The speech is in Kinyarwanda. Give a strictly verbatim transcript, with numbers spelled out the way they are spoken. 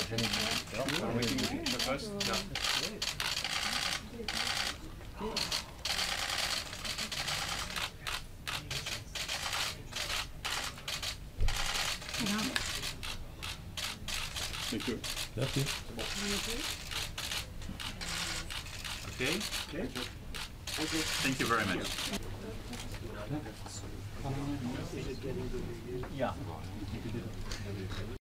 Are we the first? Yeah. Thank you. Merci. Okay. Okay. Thank you very much. Yeah.